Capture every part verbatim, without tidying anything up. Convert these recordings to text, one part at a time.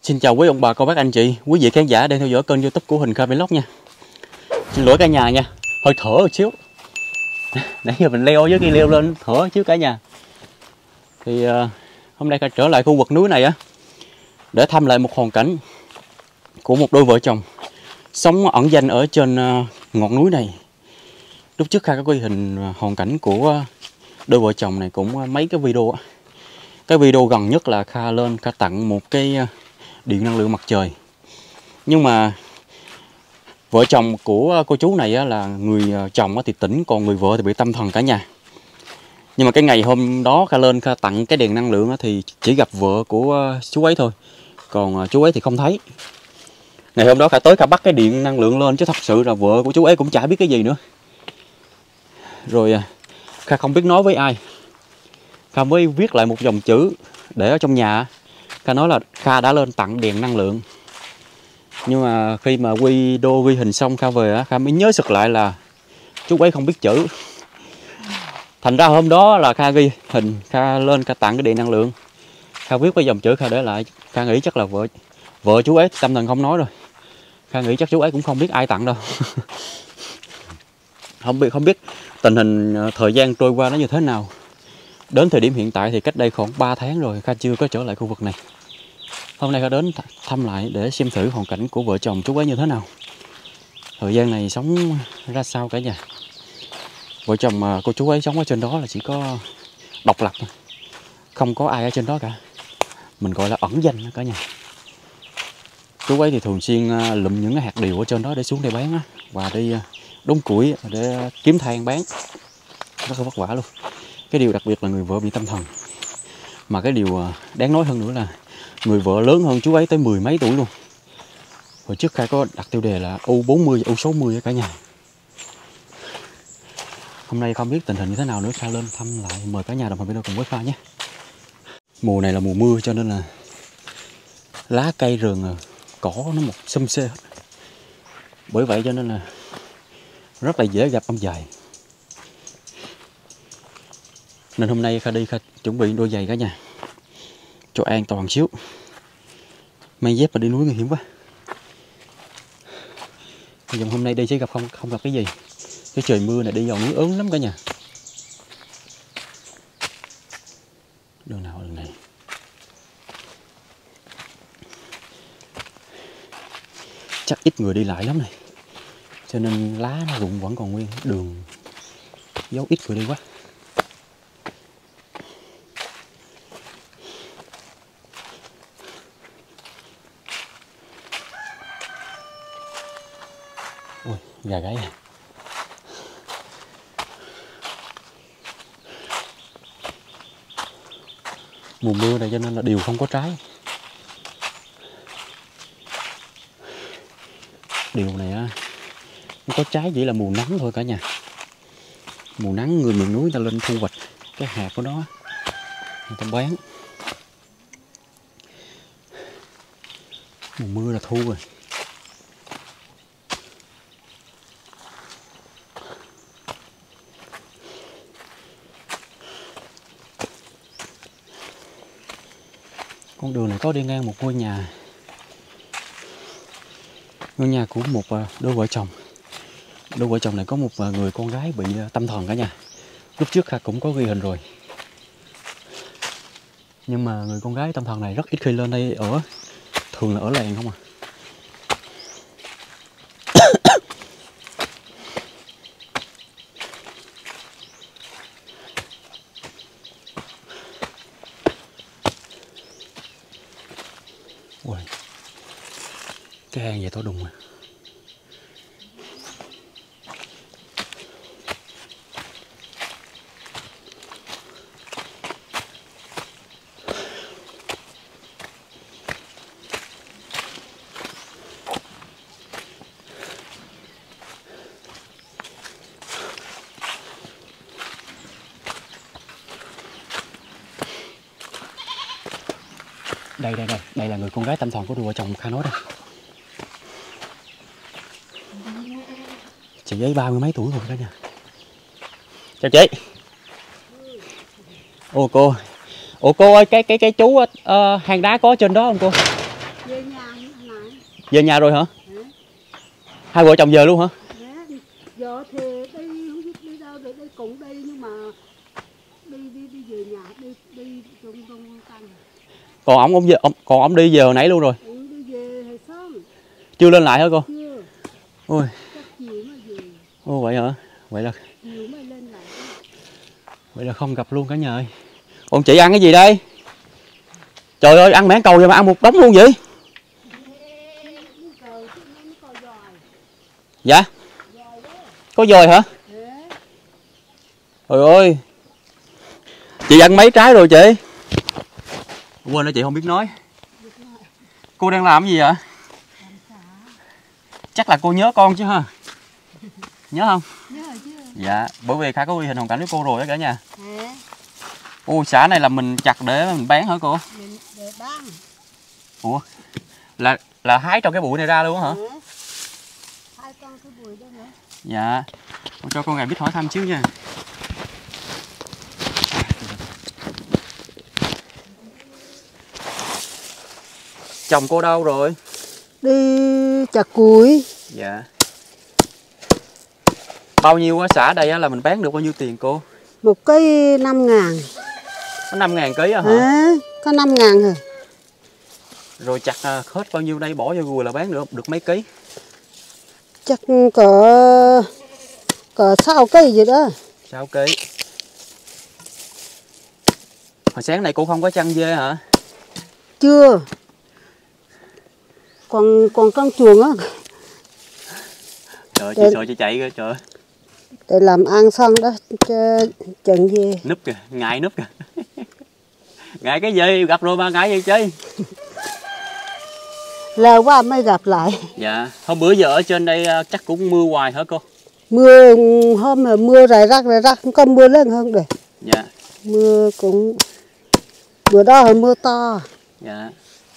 Xin chào quý ông bà, cô bác, anh chị, quý vị khán giả đang theo dõi kênh YouTube của Huỳnh Kha Vlog nha. Xin lỗi cả nhà nha, hơi thở một xíu. Nãy giờ mình leo với cái leo lên thở xíu cả nhà. Thì uh, hôm nay Kha trở lại khu vực núi này á để thăm lại một hoàn cảnh của một đôi vợ chồng sống ẩn danh ở trên uh, ngọn núi này. Lúc trước Kha có ghi hình hoàn cảnh của đôi vợ chồng này cũng mấy cái video. Cái video gần nhất là Kha lên Kha tặng một cái điện năng lượng mặt trời. Nhưng mà vợ chồng của cô chú này là người chồng thì tỉnh, còn người vợ thì bị tâm thần cả nhà. Nhưng mà cái ngày hôm đó Kha lên Kha tặng cái đèn năng lượng thì chỉ gặp vợ của chú ấy thôi, còn chú ấy thì không thấy. Ngày hôm đó Kha tới Kha bắt cái điện năng lượng lên, chứ thật sự là vợ của chú ấy cũng chả biết cái gì nữa. Rồi Kha không biết nói với ai, Kha mới viết lại một dòng chữ để ở trong nhà. Kha nói là Kha đã lên tặng đèn năng lượng. Nhưng mà khi mà video ghi hình xong Kha về, Kha mới nhớ sực lại là chú ấy không biết chữ. Thành ra hôm đó là Kha ghi hình, Kha lên Kha tặng cái điện năng lượng, Kha viết cái dòng chữ Kha để lại. Kha nghĩ chắc là vợ vợ chú ấy tâm thần không nói rồi. Kha nghĩ chắc chú ấy cũng không biết ai tặng đâu. Không biết không biết tình hình thời gian trôi qua nó như thế nào. Đến thời điểm hiện tại thì cách đây khoảng ba tháng rồi Kha chưa có trở lại khu vực này. Hôm nay Kha đến thăm lại để xem thử hoàn cảnh của vợ chồng chú ấy như thế nào, thời gian này sống ra sao cả nhà. Vợ chồng mà cô chú ấy sống ở trên đó là chỉ có độc lập, không có ai ở trên đó cả. Mình gọi là ẩn danh cả nhà. Chú ấy thì thường xuyên lụm những cái hạt điều ở trên đó để xuống đây bán, và đi đốn củi để kiếm than bán, rất là vất vả luôn. Cái điều đặc biệt là người vợ bị tâm thần. Mà cái điều đáng nói hơn nữa là người vợ lớn hơn chú ấy tới mười mấy tuổi luôn. Hồi trước Kha có đặt tiêu đề là U bốn mươi, U sáu mươi cả nhà. Hôm nay không biết tình hình như thế nào nữa, Kha lên thăm lại. Mời cả nhà đồng hành video cùng với Kha nhé. Mùa này là mùa mưa cho nên là lá cây rừng, cỏ nó một xum xê hết. Bởi vậy cho nên là rất là dễ gặp ong dài. Nên hôm nay Kha đi Kha chuẩn bị đôi giày cả nhà, cho an toàn xíu. May dép mà đi núi nguy hiểm quá. Dòng hôm nay đi sẽ gặp không không gặp cái gì. Cái trời mưa này đi vào núi ớn lắm cả nhà. Đường nào đường này. Chắc ít người đi lại lắm này, cho nên lá nó rụng vẫn còn nguyên. Đường dấu ít người đi quá. Ui, gà gáy à. Mùa mưa này cho nên là điều không có trái. Điều này á, không có trái chỉ là mùa nắng thôi cả nhà. Mùa nắng người miền núi người ta lên thu hoạch cái hạt của nó, người ta bán. Mùa mưa là thu rồi. Con đường này có đi ngang một ngôi nhà. Ngôi nhà của một đôi vợ chồng. Đôi vợ chồng này có một người con gái bị tâm thần cả nhà. Lúc trước Kha cũng có ghi hình rồi. Nhưng mà người con gái tâm thần này rất ít khi lên đây ở. Thường là ở làng không à. Ui, cái hang vậy to đùng à. Đây đây đây, đây là người con gái tâm thần của đôi vợ chồng Kha nói đây. Chị ấy ba mươi mấy tuổi rồi cả nhà. Chào chị. Ô cô, ủa cô ơi, cái cái cái chú uh, hang đá có trên đó không cô? Về nhà này. Về nhà rồi hả? Ừ. Hai vợ chồng về luôn hả? Giờ thì đi không biết đi đâu để đi cũng đi nhưng mà đi đi đi về nhà đi đi trong trong căn. Còn ổng ông về ông còn ổng đi về hồi nãy luôn rồi. Ừ, đi về hồi sớm. Chưa lên lại hả cô? Chưa. Ôi. Chắc chiều mới về. Ồ vậy hả? Vậy là Chiều mới lên lại. vậy là không gặp luôn cả nhà ơi. Còn chị ăn cái gì đây? Trời ơi, ăn mảng cầu vậy mà ăn một đống luôn vậy? Dạ? Có dồi hả? Trời ơi. Chị ăn mấy trái rồi chị? Quên nữa chị không biết nói. Cô đang làm cái gì vậy? Chắc là cô nhớ con chứ ha? Nhớ không? Nhớ chứ. Dạ, bởi vì Khả có ghi hình hoàn cảnh với cô rồi đó cả nhà. Ôi, xả này là mình chặt để mình bán hả cô? Để bán. Ủa? Là là hái trong cái bụi này ra luôn hả? Ừ. Hái trong cái bụi đó nữa. Dạ. Con cho con gà biết hỏi thăm xíu nha. Chồng cô đâu rồi? Đi chặt củi. Dạ. Bao nhiêu á xã đây á là mình bán được bao nhiêu tiền cô? Một cái năm ngàn. Có năm ngàn ký á hả? À, có năm ngàn rồi. Rồi chặt hết bao nhiêu đây bỏ vô gùi là bán được được mấy ký? Chắc cỡ cỡ sáu cây gì đó. Sáu ký. Hồi sáng này cô không có chăn dê hả? Chưa. Còn còn con chuồng á. Trời, chị để, sợ chị chạy kìa trời. Để làm ăn xong đó cho chừng gì. Núp kìa, ngại núp kìa. Ngại cái gì, gặp rồi mà ngại gì chứ? Lâu quá mới gặp lại. Dạ, hôm bữa giờ ở trên đây chắc cũng mưa hoài hả cô? Mưa hôm là mưa rải rác rải rác, không có mưa lớn hơn rồi. Dạ. Mưa cũng bữa đó là mưa to. Dạ.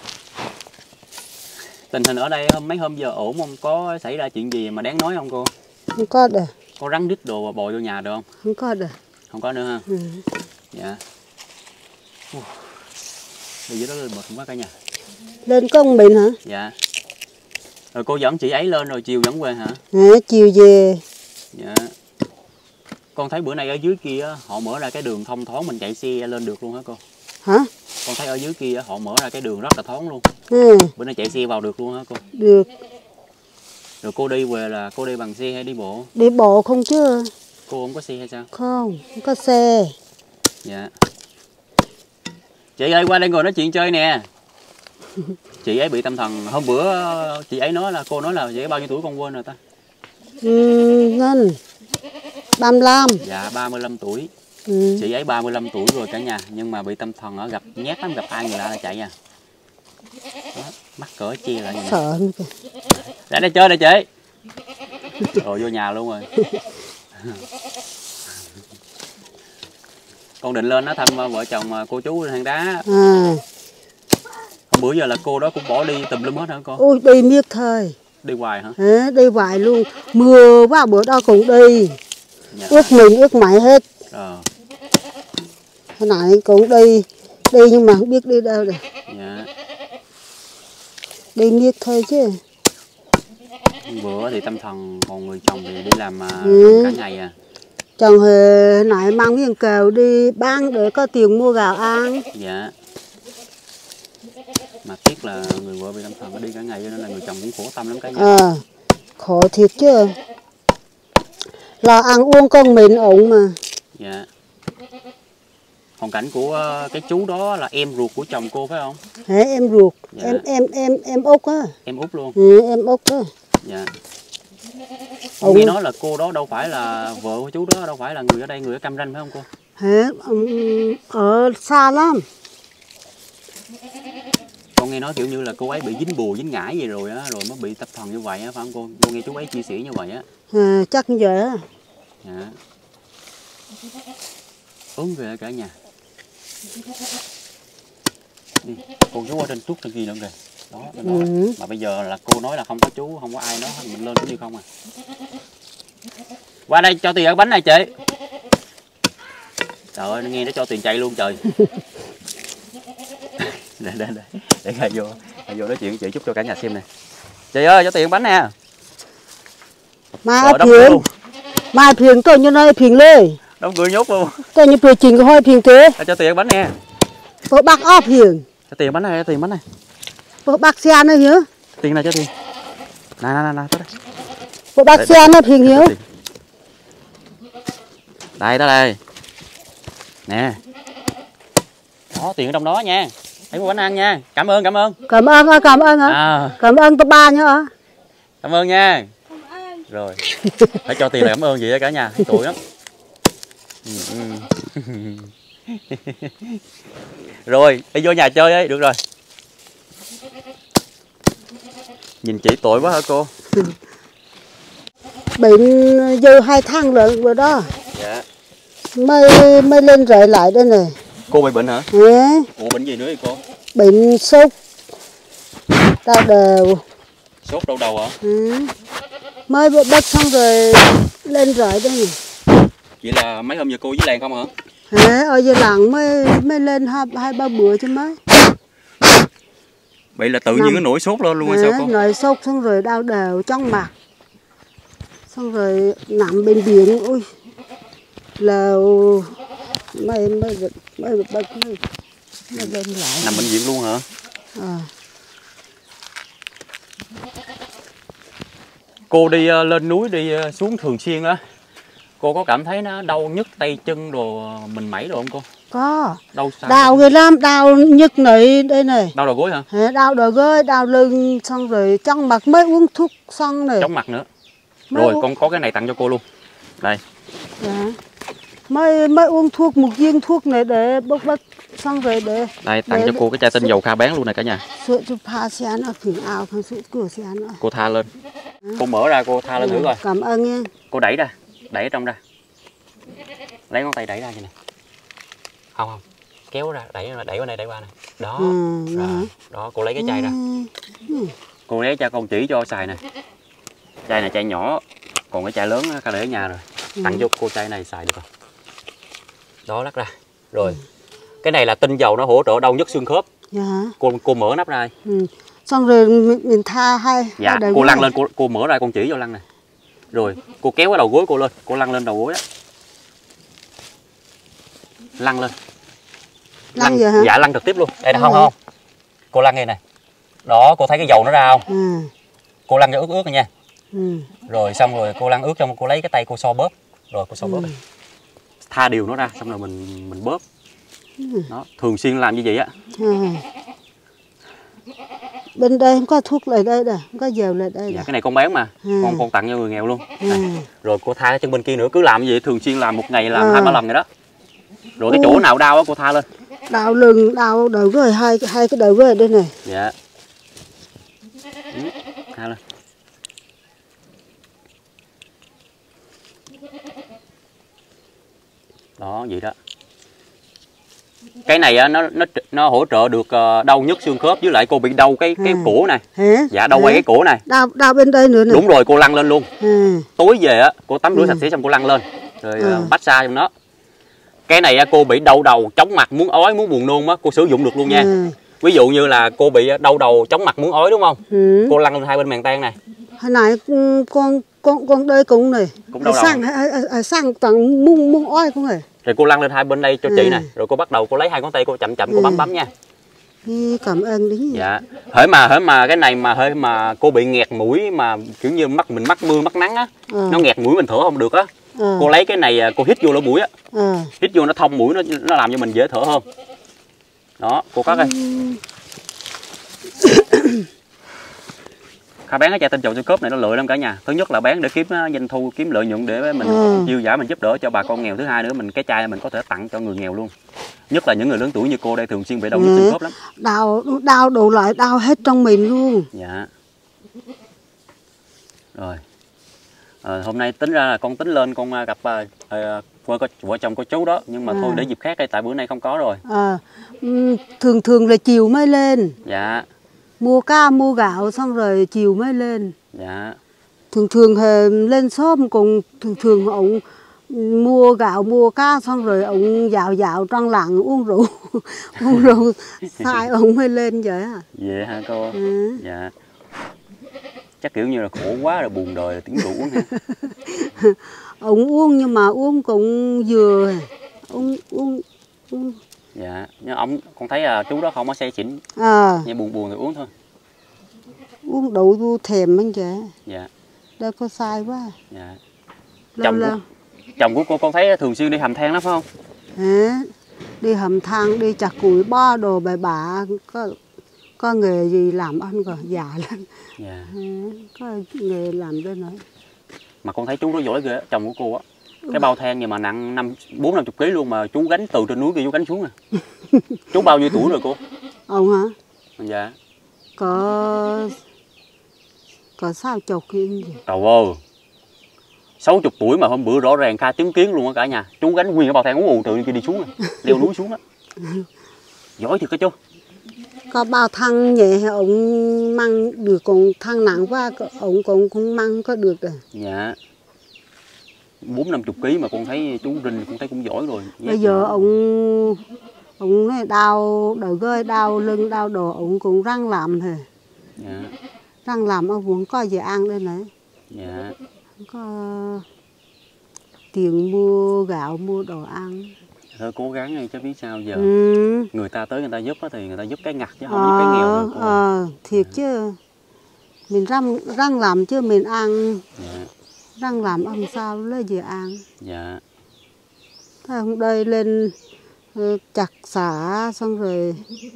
Tình hình ở đây mấy hôm giờ ổn không? Có xảy ra chuyện gì mà đáng nói không cô? Không có được. Có rắn đít đồ và bò vô nhà được không? Không có được. Không có nữa ha? Ừ. Dạ. Ủa. Đi dưới đó lên mệt quá cả nhà. Lên công mình hả? Dạ. Rồi cô dẫn chị ấy lên rồi chiều dẫn về hả? À, chiều về. Dạ. Con thấy bữa nay ở dưới kia họ mở ra cái đường thông thoáng mình chạy xe lên được luôn hả cô? Hả? Con thấy ở dưới kia họ mở ra cái đường rất là thoáng luôn. Ừ. Bữa nay chạy xe vào được luôn hả cô? Được. Rồi cô đi về là cô đi bằng xe hay đi bộ? Đi bộ không chứ? Cô không có xe hay sao? Không, không có xe. Dạ. Chị ơi qua đây ngồi nói chuyện chơi nè. Chị ấy bị tâm thần. Hôm bữa chị ấy nói là cô nói là chị ấy bao nhiêu tuổi con quên rồi ta? Ừ, Ngân ba mươi lăm. Dạ ba mươi lăm tuổi. Ừ. Chị ấy ba mươi lăm tuổi rồi cả nhà. Nhưng mà bị tâm thần ở gặp nhát lắm, gặp ai người lạ là chạy à. Đó, mắc cỡ chia lại. Sợ kìa. Ra đây chơi nè chị. Rồi vô nhà luôn rồi. Con định lên nó thăm vợ chồng cô chú hang đá. À. Hôm bữa giờ là cô đó cũng bỏ đi tùm lum hết hả cô? Ôi đi miết thời. Đi hoài hả? À, đi hoài luôn. Mưa quá bữa đó cũng đi. Dạ. Ước mình ước mày hết. Ờ. Hồi nãy cũng đi. Đi nhưng mà không biết đi đâu được. Dạ. Đi miết thôi chứ. Bữa thì tâm thần, còn người chồng thì đi làm ừ. cả ngày à. Chồng hồi nãy mang miếng kèo đi bán để có tiền mua gạo ăn. Dạ. Mà tiếc là người vợ bị tâm thần nó đi cả ngày cho nên là người chồng cũng khổ tâm lắm cả nhà. À, khổ thiệt chứ. Lo ăn uống con mình ổn mà. Dạ. Hoàn cảnh của cái chú đó là em ruột của chồng cô phải không? Hả, em ruột. Dạ. Em em em em Út á. Em Út luôn. Ừ, em Út á. Dạ. Ông nghe nói là cô đó đâu phải là vợ của chú đó, đâu phải là người ở đây, người ở Cam Ranh phải không cô? Hả, ở xa lắm. Con nghe nói kiểu như là cô ấy bị dính bùa dính ngải gì rồi á, rồi mới bị tâm thần như vậy á phải không cô? Cô nghe chú ấy chia sẻ như vậy á. À, chắc như vậy á. Dạ. Ớn ghê cả nhà. Đi, con chú ở trên trúc trên kia nữa kìa. Đó, đó. Ừ. Mà bây giờ là cô nói là không có chú, không có ai nói, mình lên cũng như không à. Qua đây cho tiền ăn bánh này chị. Trời ơi, nó nghe nó cho tiền chạy luôn trời. Để để để để ra vô. Hãy vô nói chuyện chị chút cho cả nhà xem nè. Chị ơi, cho tiền bánh nè. Mà phiền, mà phiền tôi như nói phiền lên. Đóng cửa nhốt luôn. Tôi như phiền trình hơi phiền thế. Cho tiền bánh nè. Tôi bác ó phiền. Cho tiền bánh này, cho tiền bánh này. Tôi bác xe nữa nhớ. Tiền này cho tiền. Nè nè nè nè, tới đây. Tôi bác xe nữa phiền hiếu. Đây tới đây. Nè. Đó, tiền ở trong đó nha. Lấy mua bánh ăn nha. Cảm ơn, cảm ơn. Cảm ơn, cảm ơn hả? À. Cảm ơn tôi ba nhá. Cảm ơn nha. Rồi. Phải cho tiền là cảm ơn gì đó cả nhà. Tuổi lắm. Ừ, ừ. Rồi, đi vô nhà chơi ấy, được rồi. Nhìn chị tội quá hả cô? Bệnh dư hai tháng rồi rồi đó. Dạ. Mới mới lên rời lại đây này. Cô bị bệnh hả? Ừ. Ủa bệnh gì nữa vậy cô? Bệnh sốt. Đau đầu. Sốt đau đầu hả? Ừ. Mới bắt xong rồi lên rời đây này. Vậy là mấy hôm giờ cô với làng không hả? Hả? Ở dưới làng mới mới lên hai, hai ba bữa chứ mấy. Vậy là tự nhiên nó nổi sốt lên luôn hay sao cô? Nổi sốt xong rồi đau đầu chóng mặt. Xong rồi nằm bên biển, ui là mày mày mày bật mày mày lên lại. Nằm bệnh viện luôn hả? À. Cô đi uh, lên núi đi uh, xuống thường xuyên á, cô có cảm thấy nó đau nhức tay chân đồ mình mẩy đồ không cô? Có. Đau sao? Đau ghê lắm, đau nhức này đây này. Đau đầu gối hả? Hả? Đau đầu gối, đau lưng, xong rồi chóng mặt mới uống thuốc xong này. Chóng mặt nữa. Mới Rồi uống... con có cái này tặng cho cô luôn. Đây. Dạ. Mới mới uống thuốc một viên thuốc này để bốc bốc xong rồi để. Đây tặng để, cho cô cái chai tinh dầu Kha bán luôn này cả nhà. Sữa chụp pha xe nó phiền ao không sữa cửa xe nó. Cô tha lên. À. Cô mở ra cô tha lên thử coi. Cảm ơn nha. Cô đẩy ra, đẩy ở trong ra. Lấy ngón tay đẩy ra vậy này. Không không. Kéo ra, đẩy đẩy qua này, đẩy qua này. Đó. Ừ, rồi. Đó, cô lấy cái chai ra. Ừ. Cô lấy cho con chỉ cho xài nè. Chai này chai nhỏ, còn cái chai lớn Kha để ở nhà rồi. Tặng cho cô chai này xài được không? Đó, lắc ra. Rồi. Ừ. Cái này là tinh dầu nó hỗ trợ đau nhức xương khớp. Dạ. Cô cô mở nắp ra. Ừ. Xong rồi mình, mình tha hai. Dạ, hai cô lăn lên, cô cô mở ra con chỉ vô lăn này. Rồi, cô kéo cái đầu gối cô lên, cô lăn lên đầu gối á. Lăn lên. Lăn, lăn vậy hả? Dạ, lăn trực tiếp luôn. Đây là không không. Cô lăn ngay này. Đó, cô thấy cái dầu nó ra không? Ừ. Cô lăn cho ướt ướt rồi nha. Ừ. Rồi xong rồi cô lăn ướt trong cô lấy cái tay cô so bóp. Rồi cô so bóp. Ừ. Tha điều nó ra xong rồi mình mình bóp. Ừ. Đó, thường xuyên làm như vậy á. Ừ. Bên đây không có thuốc lại đây nè, không có dầu lại đây. Dạ, cái này con bán mà. Ừ. Con con tặng cho người nghèo luôn. Ừ. Rồi cô tha cái chân bên kia nữa, cứ làm như vậy thường xuyên làm một ngày làm ừ. hai ba lần vậy đó. Rồi cái chỗ nào đau á cô tha lên. Đau lưng, đau đầu gối, hai hai cái đầu gối đây này. Dạ. Ừ. Tha lên. Đó, vậy đó. Cái này á, nó nó nó hỗ trợ được đau nhức xương khớp, với lại cô bị đau cái cái à. cổ này. Hả? Dạ, đau quay cái cổ này. Đau đau bên đây nữa nè. Đúng rồi, cô lăn lên luôn. À. Tối về á, cô tắm rửa ừ. sạch sẽ xong cô lăn lên. Rồi à. bách xa trong đó. Cái này á, cô bị đau đầu, chóng mặt, muốn ói, muốn buồn nôn á, cô sử dụng được luôn nha. À. Ví dụ như là cô bị đau đầu, chóng mặt, muốn ói đúng không? Ừ. Cô lăn lên hai bên màng tan này. Hồi nãy con con con đây cũng này. Cũng đau đầu. Sang sang toàn muốn muốn ói cũng này. Rồi cô lăn lên hai bên đây cho chị à. nè, rồi cô bắt đầu cô lấy hai ngón tay cô chậm chậm cô à. bấm bấm nha. Cảm ơn đấy. Dạ. Hễ mà hễ mà cái này mà hễ mà cô bị nghẹt mũi mà kiểu như mắt mình mắc mưa mắc nắng á, à. nó nghẹt mũi mình thở không được á. À. Cô lấy cái này cô hít vô lỗ mũi á. À. Hít vô nó thông mũi, nó nó làm cho mình dễ thở hơn. Đó, cô cắt đây. Kha bán cái chai tinh dầu xương khớp này nó lợi lắm cả nhà. Thứ nhất là bán để kiếm doanh thu, kiếm lợi nhuận để mình ừ. chiêu giải mình giúp đỡ cho bà con nghèo. Thứ hai nữa mình cái chai mình có thể tặng cho người nghèo luôn. Nhất là những người lớn tuổi như cô đây thường xuyên bị đau nhức xương khớp lắm. Đau đau đủ loại đau hết trong mình luôn. Dạ. Rồi. À, hôm nay tính ra là con tính lên con gặp à, vợ, vợ chồng cô chú đó, nhưng mà à. thôi để dịp khác đây tại bữa nay không có rồi. À, thường thường là chiều mới lên. Dạ. Mua ca mua gạo xong rồi chiều mới lên. Dạ. Thường thường lên sớm cùng thường thường ông mua gạo mua cá xong rồi ông dạo dạo trong làng uống rượu uống rượu sai ông mới lên vậy à. Vậy hả cô? Ừ. Dạ. Chắc kiểu như là khổ quá rồi buồn đời là tiếng rượu uống ha. Ông uống nhưng mà uống cũng vừa uống uống uống. Dạ, nhưng ông con thấy là chú đó không có say xỉn. À. Nghe buồn buồn thì uống thôi. Uống đủ vô thèm anh chị. Dạ. Đây có sai quá. Dạ. Lâu Chồng lâu. của, chồng của cô con thấy thường xuyên đi hầm than lắm phải không? Hả? Đi hầm than đi chặt củi bo đồ bài bả có có nghề gì làm ăn rồi già lắm. Dạ. Hả? Có nghề làm đây nữa. Mà con thấy chú đó giỏi ghê, chồng của cô á. Cái bao than nhưng mà nặng năm bốn năm chục ký luôn mà chú gánh từ trên núi kia chú gánh xuống à. Chú bao nhiêu tuổi rồi cô? Ông hả? Dạ. Có có sao chục kia gì? Trời ơi. sáu mươi tuổi mà hôm bữa rõ ràng Kha chứng kiến luôn á cả nhà. Chú gánh nguyên cái bao than ú ù từ kia đi xuống à. Leo núi xuống á. Giỏi thiệt á chú. Có bao thăng nhẹ ông mang được, còn thăng nặng quá ông còn không mang có được rồi. Dạ. Bốn năm chục ký mà con thấy chú Rinh con thấy cũng giỏi rồi. Bây giờ ông ông nói đau đầu gơi đau lưng đau đồ ông cũng răng làm thôi. Dạ. Răng làm ông cũng có gì ăn đây này. Dạ. Có tiền mua gạo mua đồ ăn. Thôi cố gắng đi chứ biết sao giờ. Ừ. Người ta tới người ta giúp thì người ta giúp cái ngặt chứ không ờ, giúp cái nghèo được. Ờ, thiệt dạ. Chứ mình răng răng làm chứ mình ăn. Dạ. Răng làm ăn sao lấy gì ăn. Dạ. Thế hôm đây lên chặt xả xong rồi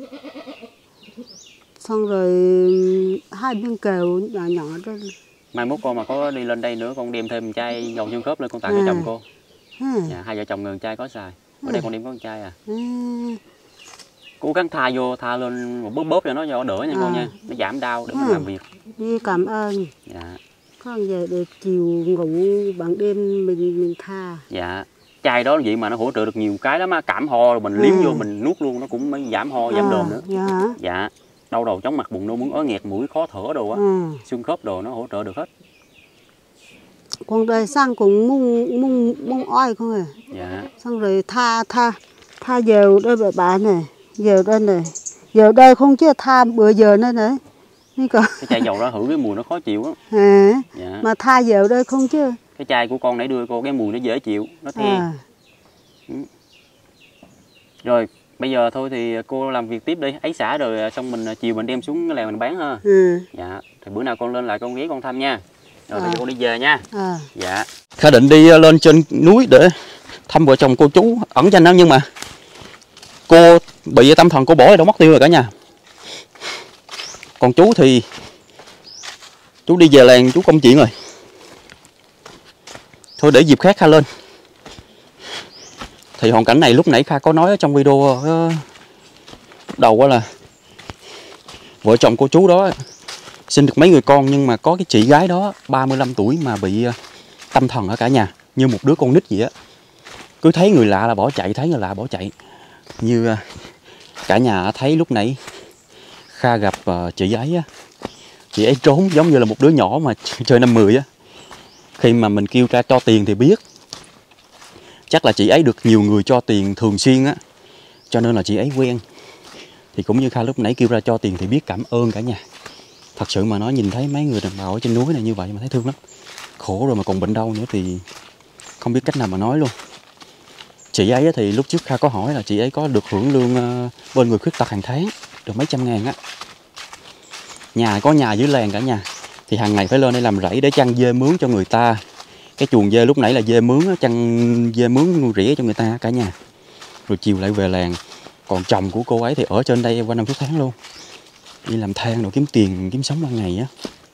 xong rồi hai viên kèo nhỏ nhỏ đó. Mai mốt con mà có đi lên đây nữa con đem thêm chai dầu xương khớp lên con tặng cho à. chồng cô. À. Dạ, hai vợ chồng ngừng chai có xài. Ở à. đây con đem có một chai à. à. Cố gắng tha vô, tha lên một bóp bóp cho nó cho đỡ nha à. con nha. Nó giảm đau để à. mình làm việc. Đi cảm ơn. Dạ. Con về để chiều ngủ ban đêm mình mình tha. Dạ. Chai đó vậy mà nó hỗ trợ được nhiều cái lắm á, cảm ho rồi mình liếm à. vô mình nuốt luôn nó cũng mới giảm ho giảm à. đờm nữa. Dạ. Dạ. Đau đầu chóng mặt bụng nôn muốn ói nghẹt mũi khó thở đồ á, à. xương khớp đồ nó hỗ trợ được hết. Con đời sang cũng mung mung mung oi không à. Dạ. Xong rồi tha tha tha dầu đây bà bà này, dầu đây này, dầu đây không chứ tha bữa giờ nữa nữa. Cái chai dầu đó hửi cái mùi nó khó chịu á. À. Dạ. Mà tha dầu đây không chứ. Cái chai của con nãy đưa cô cái mùi nó dễ chịu, nó the. À. Ừ. Rồi bây giờ thôi thì cô làm việc tiếp đi, ấy xả rồi xong mình chiều mình đem xuống cái làng mình bán ha. Ừ. Dạ, thì bữa nào con lên lại con ghé con thăm nha. Rồi à. bây giờ con đi về nha. À. Dạ. Khá định đi lên trên núi để thăm vợ chồng cô chú ẩn danh lắm nhưng mà cô bị tâm thần cô bỏ đâu mất tiêu rồi cả nhà. Còn chú thì chú đi về làng chú công chuyện rồi. Thôi để dịp khác Kha lên. Thì hoàn cảnh này lúc nãy Kha có nói trong video đầu là vợ chồng cô chú đó sinh được mấy người con nhưng mà có cái chị gái đó ba mươi lăm tuổi mà bị tâm thần ở cả nhà, như một đứa con nít vậy á. Cứ thấy người lạ là bỏ chạy, thấy người lạ bỏ chạy. Như cả nhà thấy lúc nãy Kha gặp chị ấy á, chị ấy trốn giống như là một đứa nhỏ mà chơi năm mười á. Khi mà mình kêu ra cho tiền thì biết. Chắc là chị ấy được nhiều người cho tiền thường xuyên á, cho nên là chị ấy quen. Thì cũng như Kha lúc nãy kêu ra cho tiền thì biết cảm ơn cả nhà. Thật sự mà nói nhìn thấy mấy người đàn bà ở trên núi này như vậy mà thấy thương lắm. Khổ rồi mà còn bệnh đau nữa thì không biết cách nào mà nói luôn. Chị ấy thì lúc trước Kha có hỏi là chị ấy có được hưởng lương bên người khuyết tật hàng tháng, được mấy trăm ngàn á. Nhà có nhà dưới làng cả nhà. Thì hàng ngày phải lên đây làm rẫy để chăn dê mướn cho người ta. Cái chuồng dê lúc nãy là dê mướn, chăn dê mướn nuôi rỉa cho người ta cả nhà. Rồi chiều lại về làng. Còn chồng của cô ấy thì ở trên đây qua năm suốt tháng luôn. Đi làm than rồi kiếm tiền, kiếm sống ban ngày á.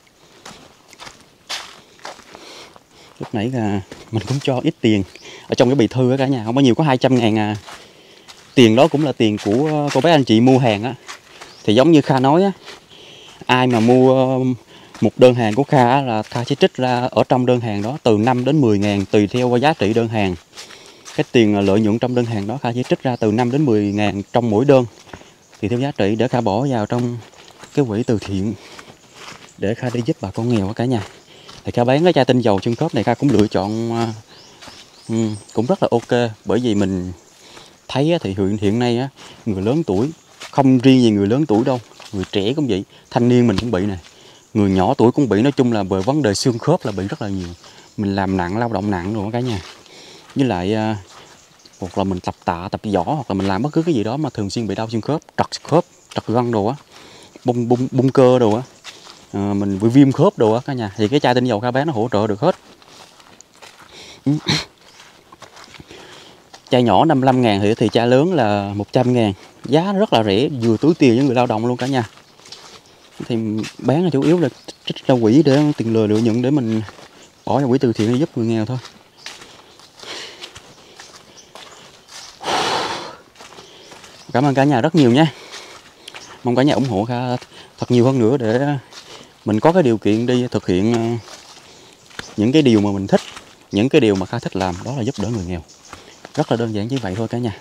Lúc nãy là mình cũng cho ít tiền ở trong cái bì thư á cả nhà, không có nhiều, có hai trăm ngàn à. Tiền đó cũng là tiền của cô bé anh chị mua hàng á. Thì giống như Kha nói á, ai mà mua một đơn hàng của Kha á, là Kha sẽ trích ra ở trong đơn hàng đó từ năm đến mười ngàn tùy theo giá trị đơn hàng. Cái tiền lợi nhuận trong đơn hàng đó Kha sẽ trích ra từ năm đến mười ngàn trong mỗi đơn. Thì theo giá trị để Kha bỏ vào trong cái quỹ từ thiện để Kha đi giúp bà con nghèo cả nhà. Thì Kha bán cái chai tinh dầu xương khớp này Kha cũng lựa chọn Ừ, cũng rất là ok, bởi vì mình thấy thì hiện hiện nay á, người lớn tuổi, không riêng gì người lớn tuổi đâu, người trẻ cũng vậy, thanh niên mình cũng bị nè, người nhỏ tuổi cũng bị. Nói chung là về vấn đề xương khớp là bị rất là nhiều. Mình làm nặng, lao động nặng rồi cả nhà, với lại hoặc là mình tập tạ, tập võ, hoặc là mình làm bất cứ cái gì đó mà thường xuyên bị đau xương khớp, trật khớp, trật gân đồ á, bung bung bung cơ đồ á, à, mình bị viêm khớp đồ á cả nhà, thì cái chai tinh dầu Kha Bán nó hỗ trợ được hết. Chai nhỏ năm mươi lăm ngàn thì, thì chai lớn là một trăm ngàn. Giá rất là rẻ, vừa túi tiền với người lao động luôn cả nhà. Thì bán là chủ yếu là trích ra quỹ để tiền lời lợi nhuận để mình bỏ vào quỹ từ thiện để giúp người nghèo thôi. Cảm ơn cả nhà rất nhiều nha. Mong cả nhà ủng hộ Kha thật nhiều hơn nữa để mình có cái điều kiện đi thực hiện những cái điều mà mình thích, những cái điều mà Kha thích làm, đó là giúp đỡ người nghèo. Rất là đơn giản như vậy thôi cả nhà.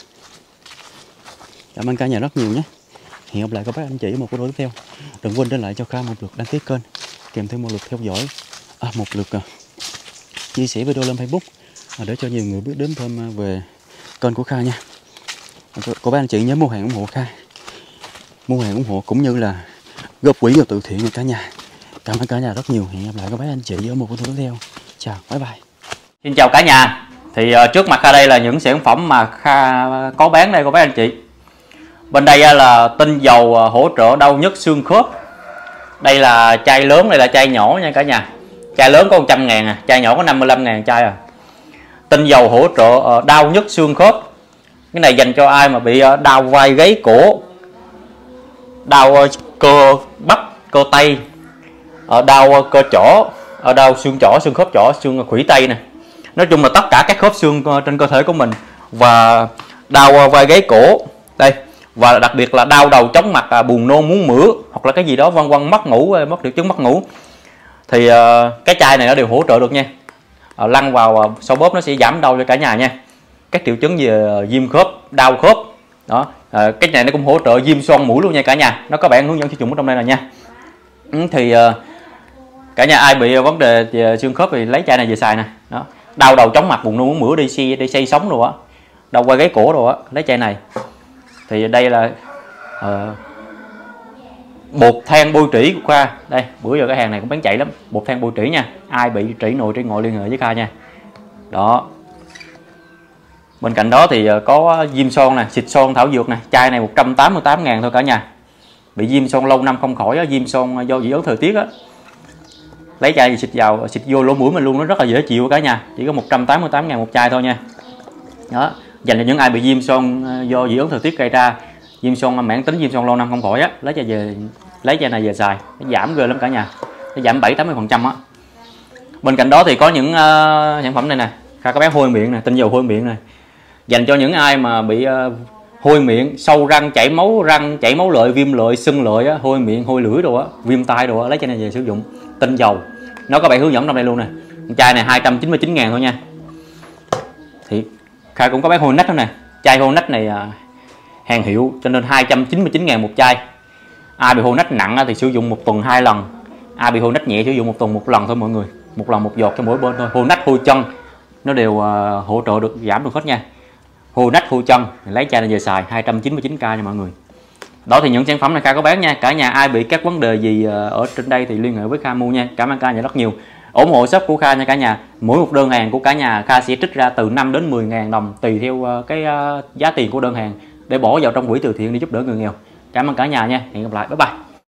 Cảm ơn cả nhà rất nhiều nhé. Hẹn gặp lại các bác anh chị ở một video tiếp theo. Đừng quên để lại cho Kha một lượt đăng ký kênh, kèm theo một lượt theo dõi, à, một lượt à, chia sẻ video lên Facebook, à, để cho nhiều người biết đến thêm về kênh của Kha nha. Cô bác anh chị nhớ mua hàng ủng hộ Kha, mua hàng ủng hộ cũng như là góp quỹ vào từ thiện nha cả nhà. Cảm ơn cả nhà rất nhiều. Hẹn gặp lại các bác anh chị ở một video tiếp theo. Chào, bye bye. Xin chào cả nhà. Thì uh, trước mặt Kha đây là những sản phẩm mà Kha có bán đây cô bác anh chị. Bên đây uh, là tinh dầu uh, hỗ trợ đau nhức xương khớp. Đây là chai lớn, đây là chai nhỏ nha cả nhà. Chai lớn có một trăm ngàn à, chai nhỏ có năm mươi lăm ngàn chai à. Tinh dầu hỗ trợ uh, đau nhức xương khớp. Cái này dành cho ai mà bị uh, đau vai gáy cổ, đau uh, cơ bắp, cơ tay, uh, đau uh, cơ chỏ, uh, đau xương chỏ, xương khớp chỏ, xương khuỷu tay nè. Nói chung là tất cả các khớp xương trên cơ thể của mình, và đau vai gáy cổ đây, và đặc biệt là đau đầu chóng mặt, buồn nôn muốn mửa hoặc là cái gì đó vân vân, mất ngủ, mất triệu chứng mất ngủ, thì uh, cái chai này nó đều hỗ trợ được nha. Uh, lăn vào uh, sau bóp nó sẽ giảm đau cho cả nhà nha. Các triệu chứng về uh, viêm khớp, đau khớp đó, uh, cái này nó cũng hỗ trợ viêm xoang mũi luôn nha cả nhà. Nó có bản hướng dẫn sử dụng ở trong đây rồi nha. Ừ, thì uh, cả nhà ai bị vấn đề về xương khớp thì lấy chai này về xài nè. Đó, đau đầu chóng mặt, buồn nôn muốn mửa, đi xi đi xây sống rồi á, đau quai gáy cổ rồi á, lấy chai này. Thì đây là uh, bột than bôi trĩ của Kha. Đây, bữa giờ cái hàng này cũng bán chạy lắm, bột than bôi trĩ nha. Ai bị trĩ nội trĩ ngoại liên hệ với Kha nha. Đó. Bên cạnh đó thì có viêm son nè, xịt son thảo dược nè, chai này một trăm tám mươi tám ngàn thôi cả nhà. Bị viêm son lâu năm không khỏi á, viêm son do dị ứng thời tiết á, lấy chai xịt vào, xịt vô lỗ mũi mình luôn, nó rất là dễ chịu cả nhà. Chỉ có một trăm tám mươi tám ngàn một chai thôi nha. Đó, dành cho những ai bị viêm son do dị ứng thời tiết gây ra, viêm son mãn tính, viêm son lâu năm không khỏi á, lấy chai về, lấy chai này về xài, nó giảm ghê lắm cả nhà, nó giảm bảy tám mươi phần trăm á. Bên cạnh đó thì có những uh, sản phẩm này nè, Kha có bán hôi miệng nè, tinh dầu hôi miệng này, dành cho những ai mà bị uh, hôi miệng, sâu răng, chảy máu răng, chảy máu lợi, viêm lợi, sưng lợi á, hôi miệng, hôi lưỡi đồ á, viêm tai đồ á, lấy chai này về sử dụng. Tinh dầu nó có bản hướng dẫn trong đây luôn nè. Chai này hai trăm chín mươi chín ngàn thôi nha. Thì Kha cũng có bán hôi nách đó nè. Chai hôi nách này à, hàng hiệu cho nên hai trăm chín mươi chín ngàn một chai. Ai bị hôi nách nặng thì sử dụng một tuần hai lần. Ai bị hôi nách nhẹ sử dụng một tuần một lần thôi mọi người. Một lần một giọt cho mỗi bên thôi. Hôi nách, hôi chân nó đều uh, hỗ trợ được, giảm được hết nha. Hôi nách, hôi chân lấy chai này về xài hai trăm chín mươi chín k nha mọi người. Đó thì những sản phẩm này Kha có bán nha. Cả nhà ai bị các vấn đề gì ở trên đây thì liên hệ với Kha mua nha. Cảm ơn cả nhà rất nhiều. Ủng hộ shop của Kha nha cả nhà. Mỗi một đơn hàng của cả nhà Kha sẽ trích ra từ năm đến mười ngàn đồng tùy theo cái giá tiền của đơn hàng để bỏ vào trong quỹ từ thiện để giúp đỡ người nghèo. Cảm ơn cả nhà nha. Hẹn gặp lại. Bye bye.